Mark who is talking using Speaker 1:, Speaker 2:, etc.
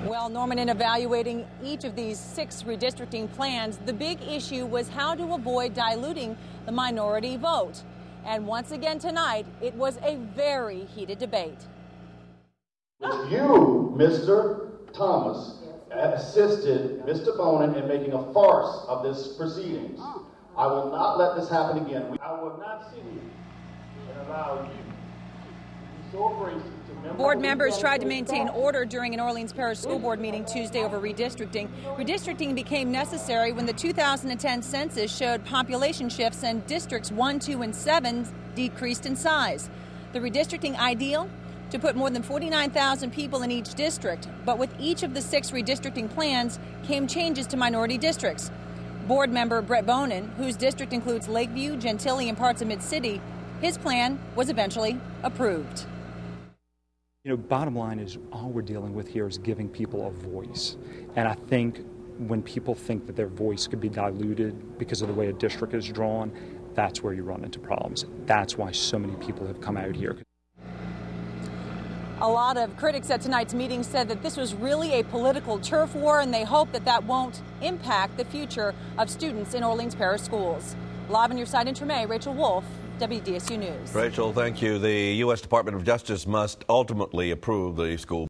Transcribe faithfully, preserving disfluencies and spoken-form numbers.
Speaker 1: Well, Norman, in evaluating each of these six redistricting plans, the big issue was how to avoid diluting the minority vote. And once again tonight, it was a very heated debate.
Speaker 2: You, Mister Thomas, assisted Mister Bonin in making a farce of this proceedings. I will not let this happen again. I will not sit here and allow you to be so abrasive.
Speaker 1: Board members tried to maintain order during an Orleans Parish School Board meeting Tuesday over redistricting. Redistricting became necessary when the two thousand ten census showed population shifts and districts one, two, and seven decreased in size. The redistricting ideal? To put more than forty-nine thousand people in each district. But with each of the six redistricting plans came changes to minority districts. Board member Brett Bonin, whose district includes Lakeview, Gentilly, and parts of Mid-City, his plan was eventually approved.
Speaker 3: You know, bottom line is all we're dealing with here is giving people a voice. And I think when people think that their voice could be diluted because of the way a district is drawn, that's where you run into problems. That's why so many people have come out here.
Speaker 1: A lot of critics at tonight's meeting said that this was really a political turf war, and they hope that that won't impact the future of students in Orleans Parish schools. Live on your side in Tremay, Rachel Wolf, W D S U News.
Speaker 4: Rachel, thank you. The U S Department of Justice must ultimately approve the school